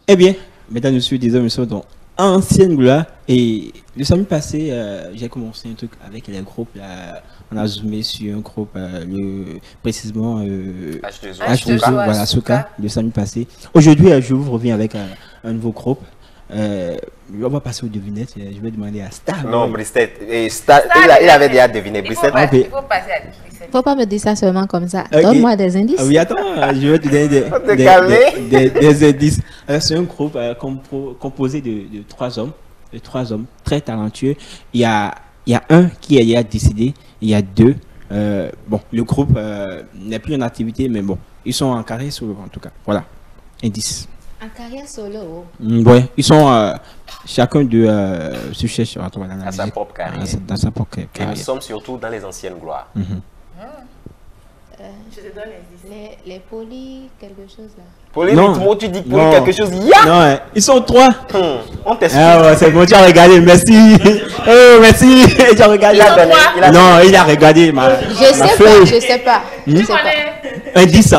Eh bien, mesdames, messieurs, désolé, nous sommes dans Ancienne Gloire. Et le samedi passé, j'ai commencé un truc avec les groupes. Là, on a zoomé sur un groupe, précisément H2O, H2O, voilà, Soka, le samedi passé. Aujourd'hui, je vous reviens avec un nouveau groupe. On va passer aux devinettes. Je vais demander à Star. Non, Bristet. Il avait déjà deviné. Bristet. Il faut passer à Bristet. Faut pas me dire ça seulement comme ça. Okay. Donne-moi des indices. Ah oui, attends, je vais te donner des indices. C'est un groupe composé de trois hommes. De trois hommes très talentueux. Il y a un qui a décidé. Il y a deux. Bon, le groupe n'est plus en activité, mais bon, ils sont en carrière solo en tout cas. Voilà, indice. En carrière solo. Ouais, ils sont chacun de se cherche À sa propre carrière. Dans sa propre Et carrière. nous sommes surtout dans les anciennes gloires. Je te donne les 10. Les polis, quelque chose là. Polyrythmo, tu dis pour Non. quelque chose. Ya! Non, ouais, ils sont trois. On t'explique. Ah ouais, c'est bon, tu as regardé, merci. Oh, merci, tu as regardé. Non, il a regardé ma Je sais pas, feuille. je sais pas. Je sais pas. Indice,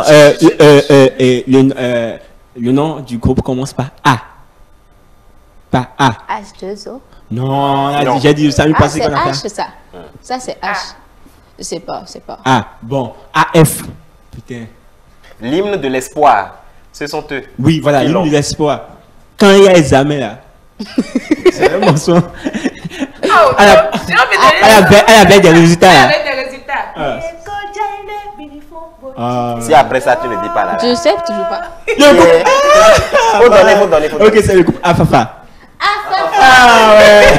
le nom du groupe commence par A. Par A. H2O. Non, j'ai dit, ça lui Ah, passé c'est qu'on a H fait. ça. Ça c'est H. Je sais pas, je sais pas. A, bon, AF. Putain. L'hymne de l'espoir. Ce sont eux. Oui, voilà, Qui l'hymne l'ont. de l'espoir. Quand il y a examen là. C'est un morceau. Elle avait des résultats là. Avec des résultats. Ah. Si après ça, tu ne dis pas là. Je sais toujours pas. Le groupe- Faut donner, faut donner, faut donner. Ok, c'est le groupe Afafa. Ah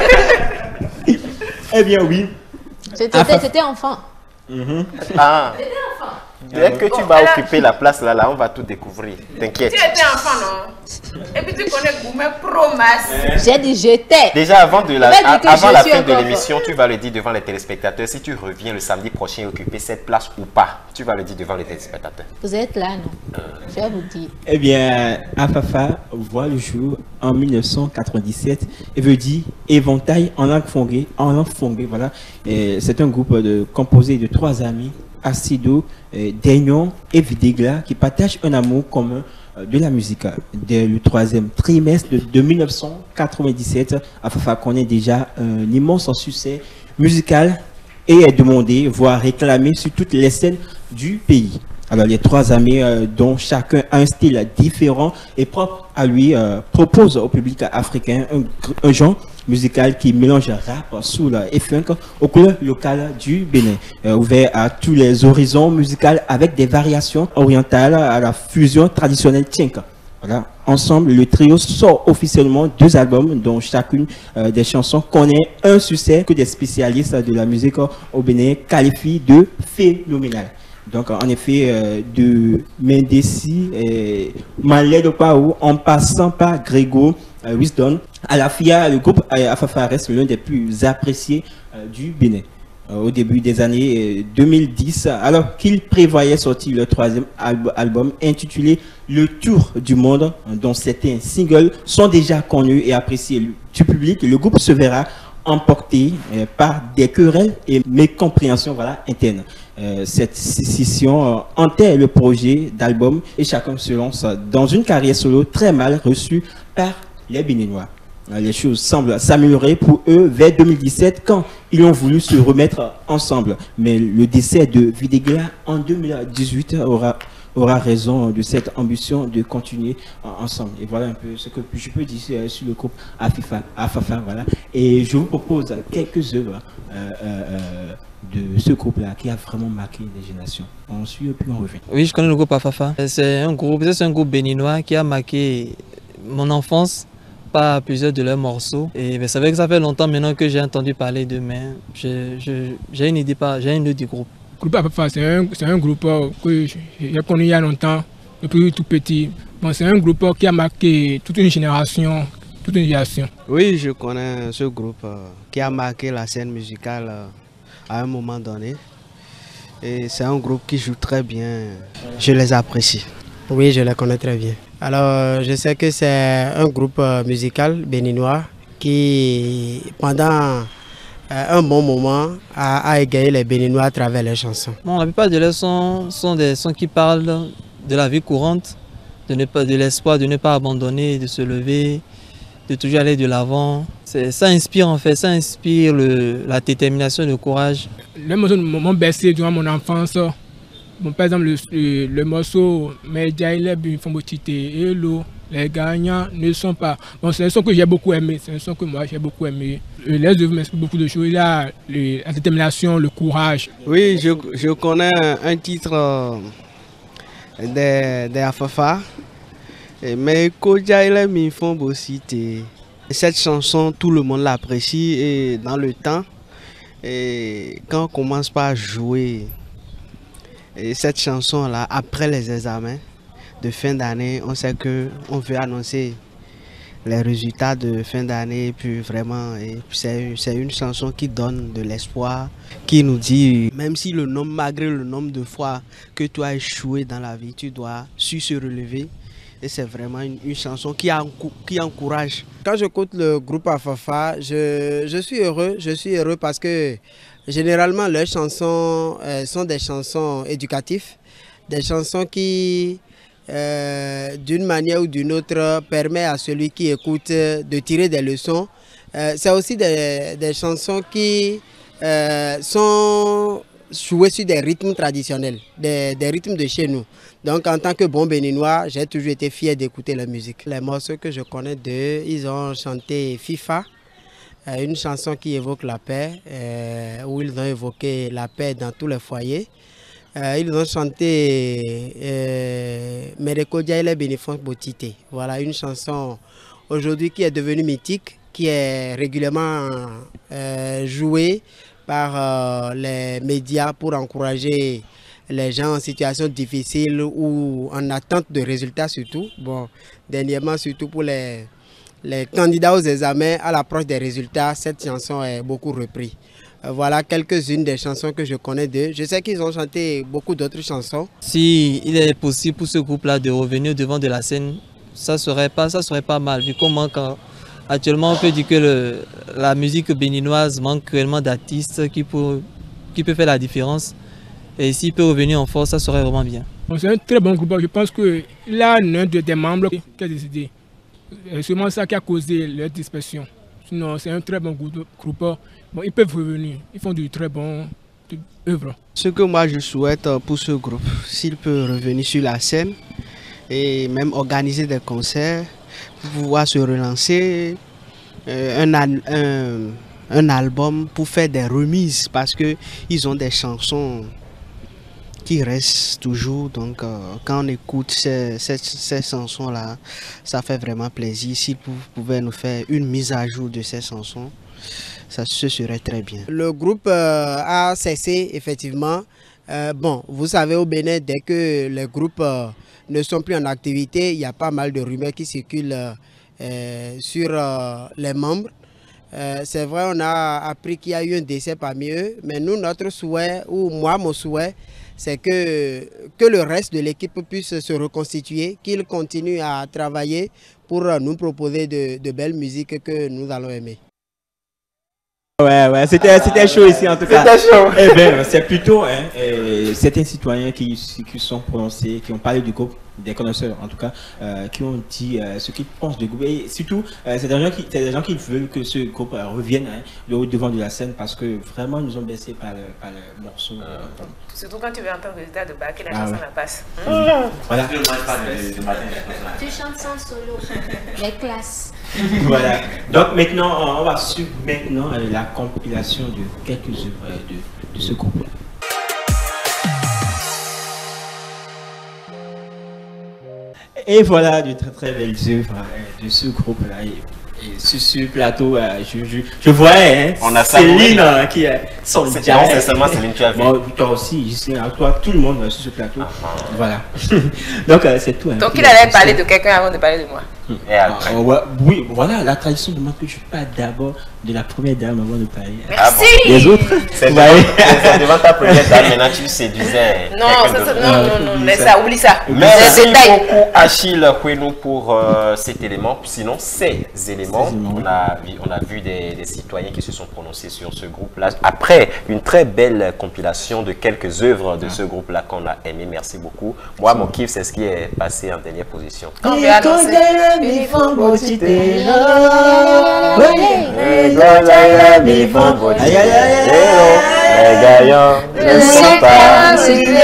ouais. Eh bien oui. J'étais enfant. Ah. Dès que tu vas occuper la place là, on va tout découvrir. T'inquiète. Tu étais enfant, non? Et puis tu connais Gourmet Pro Mass. J'ai dit j'étais. Déjà, avant Je vais dire que avant je la suis fin de encore l'émission, tu vas le dire devant les téléspectateurs. Si tu reviens le samedi prochain et occuper cette place ou pas, tu vas le dire devant les téléspectateurs. Vous êtes là, non? Je vais vous dire. Eh bien, Afafa voit le jour en 1997 et veut dire éventail en langue fongée, voilà. C'est un groupe composé de trois amis, Acido, Daignon et Videgla, qui partagent un amour commun de la musique. Dès le troisième trimestre de 1997, Afafa connaît déjà un immense succès musical et est demandé, voire réclamé sur toutes les scènes du pays. Alors les trois amis, dont chacun a un style différent et propre à lui, proposent au public africain un genre musical qui mélange rap, soul et funk aux couleurs locales du Bénin, ouvert à tous les horizons musicaux avec des variations orientales à la fusion traditionnelle Tienka. Voilà. Ensemble, le trio sort officiellement deux albums dont chacune des chansons connaît un succès que des spécialistes de la musique au Bénin qualifient de phénoménal. Donc, en effet, de Mendesi et Maled Pao, en passant par Grégo Wisdom, à la FIA, le groupe Afafa reste l'un des plus appréciés du Bénin. Au début des années 2010, alors qu'il prévoyait sortir le troisième album intitulé Le Tour du Monde, dont certains singles sont déjà connus et appréciés du public, le groupe se verra emporté par des querelles et mécompréhensions, voilà, internes. Cette scission enterre le projet d'album et chacun se lance dans une carrière solo très mal reçue par les Béninois. Les choses semblent s'améliorer pour eux vers 2017 quand ils ont voulu se remettre ensemble. Mais le décès de Videgla en 2018 aura raison de cette ambition de continuer ensemble. Et voilà un peu ce que je peux dire sur le groupe Afafa. Voilà. Et je vous propose quelques œuvres de ce groupe-là qui a vraiment marqué les générations. On suit et puis on revient. Oui, je connais le groupe Afafa. C'est un groupe béninois qui a marqué mon enfance par plusieurs de leurs morceaux. Et c'est vrai que ça fait longtemps maintenant que j'ai entendu parler d'eux, mais j'ai une idée du groupe. Le groupe Afafa, c'est un groupe que j'ai connu il y a longtemps, depuis tout petit. Bon, c'est un groupe qui a marqué toute une génération. Oui, je connais ce groupe qui a marqué la scène musicale à un moment donné. Et c'est un groupe qui joue très bien. Je les apprécie. Oui, je les connais très bien. Alors, je sais que c'est un groupe musical béninois qui, pendant un bon moment, a égayé les Béninois à travers les chansons. Bon, la plupart de leurs sons sont des sons qui parlent de la vie courante, de l'espoir, de ne pas abandonner, de se lever, de toujours aller de l'avant. Ça inspire en fait, ça inspire la détermination, le courage. Les morceaux m'ont bercé durant mon enfance. Bon, par exemple, le morceau Medjaïle Bifambotite et l'eau, les gagnants ne sont pas. Bon, c'est un son que j'ai beaucoup aimé, c'est un son que moi j'ai beaucoup aimé. Les œuvres m'inspirent beaucoup de choses. Il y a la détermination, le courage. Oui, je connais un titre des Afafa. Mais Kodjaïle Bifambotite. Cette chanson, tout le monde l'apprécie et dans le temps, et quand on commence par jouer cette chanson-là, après les examens de fin d'année, on sait qu'on veut annoncer les résultats de fin d'année, puis vraiment, c'est une chanson qui donne de l'espoir, qui nous dit, même si malgré le nombre de fois que tu as échoué dans la vie, tu dois se relever. Et c'est vraiment une chanson qui encourage. Quand j'écoute le groupe Afafa, je suis heureux. Je suis heureux parce que généralement leurs chansons sont des chansons éducatives, des chansons qui, d'une manière ou d'une autre, permettent à celui qui écoute de tirer des leçons. C'est aussi des chansons qui sont jouées sur des rythmes traditionnels, des rythmes de chez nous. Donc en tant que bon béninois, j'ai toujours été fier d'écouter la musique. Les morceaux que je connais d'eux, ils ont chanté FIFA, une chanson qui évoque la paix, où ils ont évoqué la paix dans tous les foyers. Ils ont chanté Merekodjaïle Bifambotite. Voilà une chanson aujourd'hui qui est devenue mythique, qui est régulièrement jouée par les médias pour encourager les gens en situation difficile ou en attente de résultats surtout. Bon, dernièrement, surtout pour les candidats aux examens, à l'approche des résultats, cette chanson est beaucoup reprise. Voilà quelques-unes des chansons que je connais d'eux. Je sais qu'ils ont chanté beaucoup d'autres chansons. Si il est possible pour ce groupe-là de revenir devant de la scène, ça serait pas mal, vu qu'on manque. Actuellement, on peut dire que la musique béninoise manque cruellement d'artistes qui peut faire la différence. Et s'il peut revenir en force, ça serait vraiment bien. Bon, c'est un très bon groupe. Je pense qu'il a l'un des membres qui a décidé. C'est seulement ça qui a causé leur dispersion. Sinon, c'est un très bon groupe. Bon, ils peuvent revenir. Ils font de très bonnes œuvres. Ce que moi je souhaite pour ce groupe, s'il peut revenir sur la scène et même organiser des concerts pour pouvoir se relancer, un album pour faire des remises parce qu'ils ont des chansons qui restent toujours. Donc quand on écoute ces chansons-là, ça fait vraiment plaisir. S'ils pouvaient nous faire une mise à jour de ces chansons, ce serait très bien. Le groupe a cessé effectivement. Bon, vous savez au Bénin, dès que les groupes ne sont plus en activité, il y a pas mal de rumeurs qui circulent sur les membres. C'est vrai, on a appris qu'il y a eu un décès parmi eux, mais nous, notre souhait, ou moi, mon souhait, c'est que le reste de l'équipe puisse se reconstituer, qu'ils continuent à travailler pour nous proposer de belles musiques que nous allons aimer. Ouais, c'était chaud ici en tout cas. C'était chaud. Eh bien, c'est plutôt certains citoyens qui sont prononcés, qui ont parlé du groupe, des connaisseurs en tout cas, qui ont dit ce qu'ils pensent du groupe. Et surtout, c'est des gens qui veulent que ce groupe revienne au devant de la scène parce que vraiment ils nous ont baissé par le morceau. Surtout quand tu veux entendre le résultat de bac et la chanson la passe. Voilà. Tu chantes sans solo, les classes. Voilà. Donc maintenant, on va suivre maintenant la compilation de quelques œuvres de ce groupe. Et voilà de très très belles œuvres de ce groupe-là. Et sur ce plateau, je voyais Céline qui est son diable. C'est seulement Céline, tu as vu. Bon, toi aussi, Justin, toi, tout le monde sur ce plateau. Voilà. Donc c'est tout. Donc il allait parler de quelqu'un avant de parler de moi. Et après. Oui, voilà, la tradition demande que je parle d'abord de la première dame avant de parler. Merci. Les autres, C'est vous voyez. devant ta première dame, maintenant tu séduisais. Non, quelqu'un ça, d'autre. non, laisse ça, oublie ça. Merci Les détails. beaucoup Achille Kwenou pour cet élément. Sinon, ces éléments, on a vu des citoyens qui se sont prononcés sur ce groupe-là. Après une très belle compilation de quelques œuvres de ce groupe-là qu'on a aimé. Merci beaucoup. Moi, mon kiff, c'est ce qui est passé en dernière position. On veut annoncer. Les gagnants ne sont pas ceux qui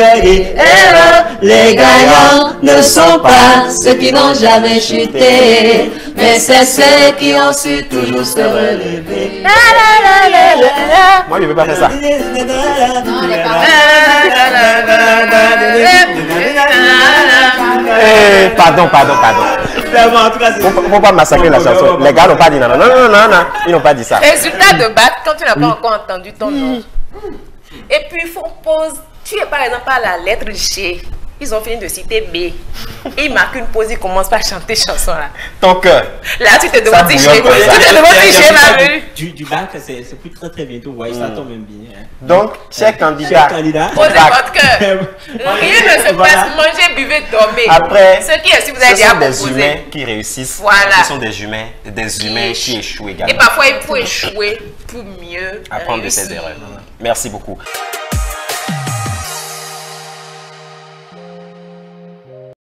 les gagnants ne sont pas ceux qui n'ont jamais chuté, mais c'est ceux qui ont su toujours se relever. Moi, je ne veux pas faire ça. Pardon. Faut pas massacrer la chanson. Les gars n'ont pas dit non. Ils n'ont pas dit ça. Résultat de bac, quand tu n'as pas encore entendu ton nom. Et puis, il faut pause. Tu es par exemple à la lettre G. Ils ont fini de citer B. Et ils marquent une pause, ils commencent par chanter chanson là. Ton cœur. Là, tu te demandes si G. Tu te demandes si G va venir. Du bac, c'est plus très bientôt. Ouais, ça tombe même bien. Hein. Donc, cher candidat. Posez votre cœur. Rien ne se passe. Mangez, buvez, dormez. Après, ce qui est, si vous avez déjà des proposé. humains qui réussissent. Voilà. Ce sont des humains qui échouent également. Et parfois, il faut échouer pour mieux apprendre de réussir. ses erreurs. Merci beaucoup.